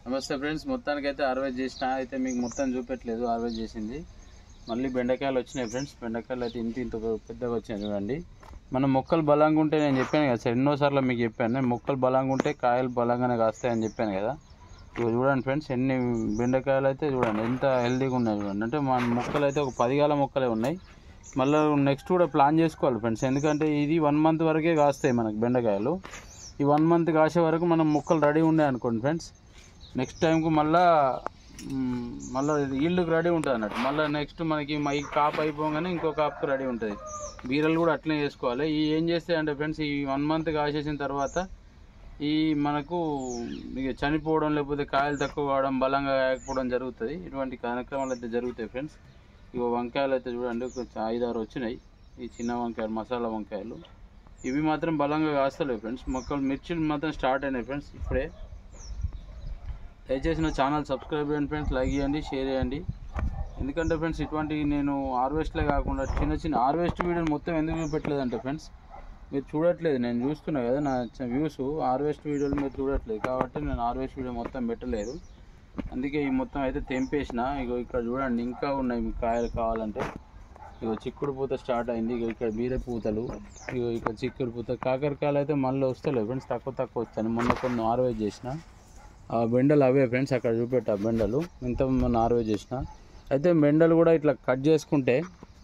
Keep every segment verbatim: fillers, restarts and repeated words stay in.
నమస్తే ఫ్రెండ్స్, మొత్తానికి అయితే హార్వెస్ట్ చేసిన అయితే మీకు మొత్తం చూపెట్టలేదు. హార్వెస్ట్ చేసింది మళ్ళీ బెండకాయలు వచ్చినాయి ఫ్రెండ్స్. బెండకాయలు అయితే ఇంత ఇంత పెద్దగా వచ్చినాయి చూడండి. మనం మొక్కలు బలంగా ఉంటే నేను చెప్పాను కదా సార్, ఎన్నోసార్లు మీకు చెప్పాను, నేను మొక్కలు బలంగా ఉంటే కాయలు బలంగానే కాస్తాయని చెప్పాను కదా. ఇవి చూడండి ఫ్రెండ్స్, ఎన్ని బెండకాయలు అయితే చూడండి ఎంత హెల్తీగా ఉన్నాయి చూడండి. అంటే మన మొక్కలు అయితే ఒక పదిగాల మొక్కలే ఉన్నాయి. మళ్ళీ నెక్స్ట్ కూడా ప్లాన్ చేసుకోవాలి ఫ్రెండ్స్, ఎందుకంటే ఇది వన్ మంత్ వరకే కాస్తాయి మనకు బెండకాయలు. ఈ వన్ మంత్ కాసే వరకు మనం మొక్కలు రెడీ ఉన్నాయి అనుకోండి ఫ్రెండ్స్, నెక్స్ట్ టైంకు మళ్ళీ మళ్ళీ ఈల్డ్కి రెడీ ఉంటుంది అన్నట్టు. మళ్ళీ నెక్స్ట్ మనకి ఈ కాపు అయిపోగానే ఇంకో కాపుకి రెడీ ఉంటుంది. బీరలు కూడా అట్లనే చేసుకోవాలి. ఈ ఏం చేస్తాయి అంటే ఫ్రెండ్స్, ఈ వన్ మంత్ కాసేసిన తర్వాత ఈ మనకు ఇక చనిపోవడం, లేకపోతే కాయలు తక్కువ కావడం, బలంగా కాయకపోవడం జరుగుతుంది. ఇటువంటి కార్యక్రమాలు అయితే జరుగుతాయి ఫ్రెండ్స్. ఇక వంకాయలు అయితే చూడండి, ఒక ఐదారు వచ్చినాయి. ఈ చిన్న వంకాయలు, మసాలా వంకాయలు, ఇవి మాత్రం బలంగా కాస్తలేవు ఫ్రెండ్స్. మొక్కలు మిర్చిలు మాత్రం స్టార్ట్ అయినాయి ఫ్రెండ్స్ ఇప్పుడే. దయచేసి నా ఛానల్ సబ్స్క్రైబ్ చేయండి ఫ్రెండ్స్, లైక్ చేయండి, షేర్ చేయండి. ఎందుకంటే ఫ్రెండ్స్, ఇటువంటి నేను హార్వెస్ట్లే కాకుండా చిన్న చిన్న హార్వెస్ట్ వీడియోని మొత్తం ఎందుకు చూపెట్టలేదంటే ఫ్రెండ్స్, మీరు చూడట్లేదు, నేను చూస్తున్నా కదా నా వ్యూస్, హార్వెస్ట్ వీడియోలు మీరు చూడట్లేదు కాబట్టి నేను హార్వెస్ట్ వీడియో మొత్తం పెట్టలేదు. అందుకే ఈ మొత్తం అయితే తెంపేసిన. ఇగో ఇక్కడ చూడండి, ఇంకా ఉన్నాయి మీకు కాయలు కావాలంటే. ఇగో చిక్కుడు పూత స్టార్ట్ అయింది. ఇక ఇక్కడ బీర పూతలు, ఇగో ఇక్కడ చిక్కుడు పూత. కాకరకాయలు అయితే మళ్ళీ వస్తలేవు ఫ్రెండ్స్, తక్కువ తక్కువ వస్తాను. మొన్న కొన్ని హార్వెస్ట్ చేసిన ఆ బెండలు అవే ఫ్రెండ్స్, అక్కడ చూపెట్టా బెండలు ఇంత మొన్న హార్వెస్ట్ చేసిన. అయితే బెండలు కూడా ఇట్లా కట్ చేసుకుంటే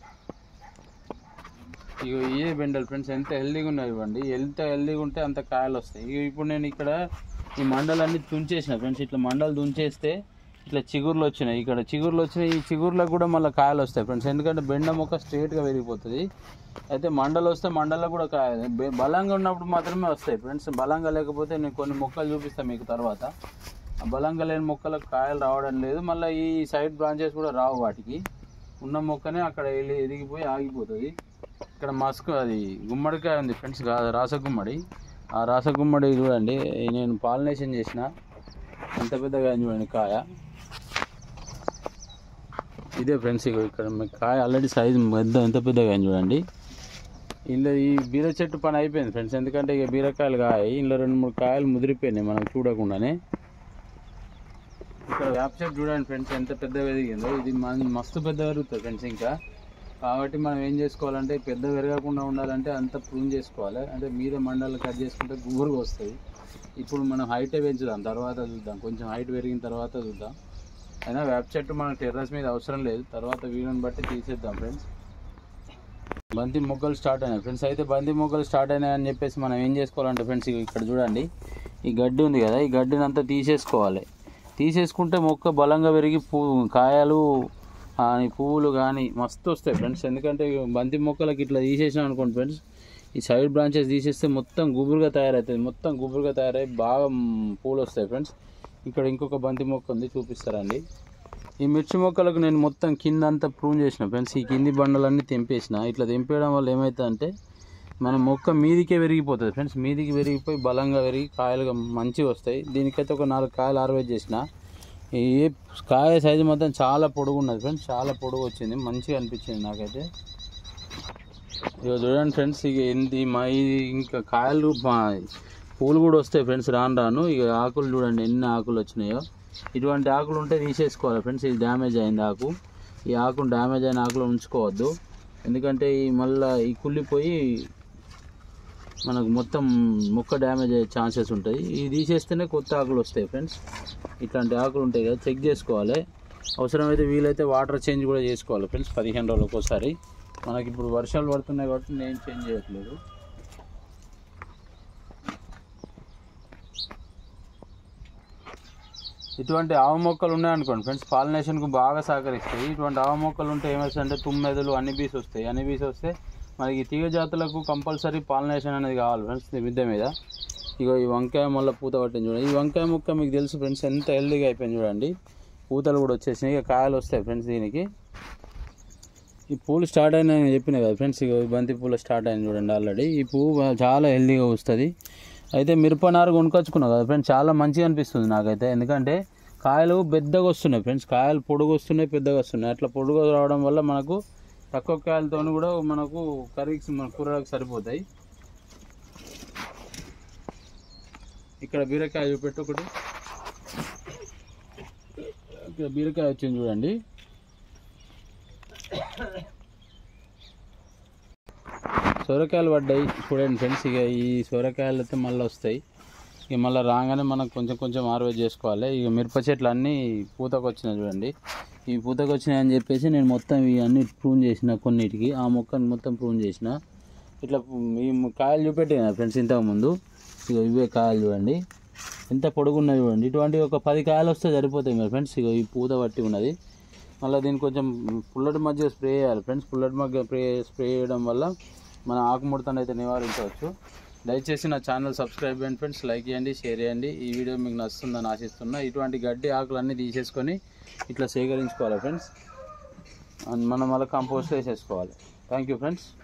ఇక ఇవే బెండలు ఫ్రెండ్స్, ఎంత హెల్దీగా ఉన్నాయి ఇవ్వండి. ఎంత హెల్దీగా ఉంటే అంత కాయలు వస్తాయి. ఇక ఇప్పుడు నేను ఇక్కడ ఈ మండలన్నీ తుంచేసిన ఫ్రెండ్స్. ఇట్లా మండలు తుంచేస్తే ఇట్లా చిగుర్లు వచ్చినాయి. ఇక్కడ చిగుర్లు వచ్చినాయి. ఈ చిగుర్లకు కూడా మళ్ళీ కాయలు వస్తాయి ఫ్రెండ్స్, ఎందుకంటే బెండ మొక్క స్ట్రేట్గా పెరిగిపోతుంది. అయితే మండలు వస్తే మండల్లో కూడా కాయ బలంగా ఉన్నప్పుడు మాత్రమే వస్తాయి ఫ్రెండ్స్. బలంగా లేకపోతే నేను కొన్ని మొక్కలు చూపిస్తాను మీకు తర్వాత. బలంగా లేని మొక్కలకు కాయలు రావడం లేదు. మళ్ళీ ఈ సైడ్ బ్రాంచెస్ కూడా రావు. వాటికి ఉన్న మొక్కనే అక్కడ వెళ్ళి ఎదిగిపోయి ఆగిపోతుంది. ఇక్కడ మస్క్ అది గుమ్మడికాయ ఉంది ఫ్రెండ్స్, రాసగుమ్మడి. ఆ రాసగుమ్మడి చూడండి, నేను పాలినేషన్ చేసిన. ఎంత పెద్దగా చూడండి కాయ. ఇదే ఫ్రెండ్స్, ఇక ఇక్కడ మీకు కాయ ఆల్రెడీ సైజు పెద్ద ఎంత పెద్దగా చూడండి. ఇందులో ఈ బీర చెట్టు పని అయిపోయింది ఫ్రెండ్స్, ఎందుకంటే ఇక బీరకాయలు కాయ ఇందులో రెండు మూడు కాయలు ముదిరిపోయినాయి మనం చూడకుండానే. ఇక్కడ వేప చెట్టు చూడండి ఫ్రెండ్స్, ఎంత పెద్దగా ఎదిగిందో. ఇది మన మస్తు పెద్ద పెరుగుతుంది ఫ్రెండ్స్ ఇంకా. కాబట్టి మనం ఏం చేసుకోవాలంటే, పెద్ద పెరగకుండా ఉండాలంటే అంత ప్రూన్ చేసుకోవాలి. అంటే మీద మండలు కట్ చేసుకుంటే గుబురుగా వస్తుంది. ఇప్పుడు మనం హైటే పెంచుదాం, తర్వాత చూద్దాం, కొంచెం హైట్ పెరిగిన తర్వాత చూద్దాం. అయినా వేప చెట్టు మన టెర్రస్ మీద అవసరం లేదు, తర్వాత వీడియోని బట్టి తీసేద్దాం ఫ్రెండ్స్. బంతి మొగ్గలు స్టార్ట్ అయినాయి ఫ్రెండ్స్. అయితే బంతి మొగ్గలు స్టార్ట్ అయినాయి అని చెప్పేసి మనం ఏం చేసుకోవాలంటే ఫ్రెండ్స్, ఇక్కడ చూడండి, ఈ గడ్డి ఉంది కదా, ఈ గడ్డిని అంతా తీసేసుకోవాలి. తీసేసుకుంటే మొక్క బలంగా పెరిగి పువ్వు కాయలు కానీ పువ్వులు కానీ మస్తు వస్తాయి ఫ్రెండ్స్. ఎందుకంటే బంతి మొక్కలకి ఇట్లా తీసేసినాం అనుకోండి ఫ్రెండ్స్, ఈ సైడ్ బ్రాంచెస్ తీసేస్తే మొత్తం గుబురుగా తయారవుతుంది. మొత్తం గుబురుగా తయారై బాగా పూలు వస్తాయి ఫ్రెండ్స్. ఇక్కడ ఇంకొక బంతి మొక్క ఉంది, చూపిస్తారండి. ఈ మిర్చి మొక్కలకు నేను మొత్తం కింద అంతా ప్రూన్ చేసిన ఫ్రెండ్స్. ఈ కింది బండలన్నీ తెంపేసిన. ఇట్లా తెంపేయడం వల్ల ఏమవుతుందంటే మన మొక్క మీదికే పెరిగిపోతుంది ఫ్రెండ్స్. మీదికి పెరిగిపోయి బలంగా పెరిగి కాయలుగా మంచిగా వస్తాయి. దీనికైతే ఒక నాలుగు కాయలు హార్వెస్ట్ చేసిన. ఈ కాయ సైజు మొత్తం చాలా పొడుగు ఉన్నది ఫ్రెండ్స్, చాలా పొడుగు వచ్చింది, మంచిగా అనిపించింది నాకైతే. ఇక చూడండి ఫ్రెండ్స్, ఇక ఏంటి మా ఇది ఇంకా కాయలు పూలు కూడా వస్తాయి ఫ్రెండ్స్ రాను రాను. ఇక ఆకులు చూడండి ఎన్ని ఆకులు వచ్చినాయో. ఇటువంటి ఆకులు ఉంటే తీసేసుకోవాలి ఫ్రెండ్స్. ఇది డ్యామేజ్ అయింది ఆకు. ఈ ఆకును డ్యామేజ్ అయిన ఆకులు ఉంచుకోవద్దు, ఎందుకంటే ఈ మళ్ళీ ఈ కుళ్ళిపోయి మనకు మొత్తం మొక్క డ్యామేజ్ అయ్యే ఛాన్సెస్ ఉంటాయి. ఇవి తీసేస్తేనే కొత్త ఆకులు వస్తాయి ఫ్రెండ్స్. ఇట్లాంటి ఆకులు ఉంటాయి కదా, చెక్ చేసుకోవాలి. అవసరమైతే వీలైతే వాటర్ చేంజ్ కూడా చేసుకోవాలి ఫ్రెండ్స్, పదిహేను రోజులకు ఒకసారి. మనకి ఇప్పుడు వర్షాలు పడుతున్నాయి కాబట్టి నేను చేంజ్ చేయట్లేదు. ఇటువంటి ఆవు మొక్కలు ఉన్నాయనుకోండి ఫ్రెండ్స్, పాలినేషన్కు బాగా సహకరిస్తాయి. ఇటువంటి ఆవు మొక్కలు ఉంటే ఏమవుతుందంటే తుమ్మెదలు అన్ని బీస్ వస్తాయి. అన్ని బీస్ వస్తే మనకి తీగ జాతులకు కంపల్సరీ పాలినేషన్ అనేది కావాలి ఫ్రెండ్స్ మిద్దె మీద. ఇగో ఈ వంకాయ మళ్ళీ పూత పట్టింది చూడండి. ఈ వంకాయ మొక్క మీకు తెలుసు ఫ్రెండ్స్, ఎంత హెల్దీగా అయిపోయింది చూడండి. పూతలు కూడా వచ్చేసినాయి, ఇక కాయలు వస్తాయి ఫ్రెండ్స్ దీనికి. ఈ పూలు స్టార్ట్ అయినాయని చెప్పినాయి కదా ఫ్రెండ్స్, ఇక బంతి పూలు స్టార్ట్ అయింది చూడండి ఆల్రెడీ. ఈ పువ్వు చాలా హెల్దీగా వస్తుంది. అయితే మిరపనారు కొనుక్కొచ్చుకున్నాం కదా ఫ్రెండ్స్, చాలా మంచిగా అనిపిస్తుంది నాకైతే. ఎందుకంటే కాయలు పెద్దగా వస్తున్నాయి ఫ్రెండ్స్, కాయలు పొడుగు వస్తున్నాయి, పెద్దగా వస్తున్నాయి. అట్లా పొడుగు రావడం వల్ల మనకు తక్కువ కాయలతో కూడా మనకు కర్రీకి మన కూరలకు సరిపోతాయి. ఇక్కడ బీరకాయ చూపెట్టు ఒకటి. ఇక్కడ బీరకాయ వచ్చింది చూడండి. సొరకాయలు పడ్డాయి చూడండి ఫ్రెండ్స్. ఇక ఈ సొరకాయలు అయితే మళ్ళీ వస్తాయి. ఇక మళ్ళీ రాగానే మనం కొంచెం కొంచెం హార్వెస్ట్ చేసుకోవాలి. ఇక మిరప చెట్లు అన్నీ పూతకు వచ్చినాయి చూడండి. ఈ పూతకు వచ్చినాయి అని చెప్పేసి నేను మొత్తం ఇవన్నీ ప్రూన్ చేసిన, కొన్నిటికి ఆ మొక్కను మొత్తం ప్రూన్ చేసిన. ఇట్లా ఈ కాయలు చూపెట్టిన ఫ్రెండ్స్ ఇంతకుముందు. ఇక ఇవే కాయలు చూడండి ఎంత పొడుగున్నాయి చూడండి. ఇటువంటి ఒక పది కాయలు వస్తే సరిపోతాయి మరి ఫ్రెండ్స్. ఇక ఈ పూత పట్టి ఉన్నది. మళ్ళీ దీనికి కొంచెం పుల్లటి మధ్య స్ప్రే చేయాలి ఫ్రెండ్స్. పుల్లటి మధ్య స్ప్రే స్ప్రే చేయడం వల్ల మన ఆకుముడతను అయితే నివారించవచ్చు. దయచేసి నా ఛానల్ సబ్స్క్రైబ్ చేయండి ఫ్రెండ్స్, లైక్ చేయండి, షేర్ చేయండి. ఈ వీడియో మీకు నచ్చుతుందని ఆశిస్తున్నా. ఇటువంటి గడ్డి ఆకులన్నీ తీసేసుకొని ఇట్లా సేకరించుకోవాలి ఫ్రెండ్స్. మనం మళ్ళీ కంపోస్ట్ వేసేసుకోవాలి. Thank you friends.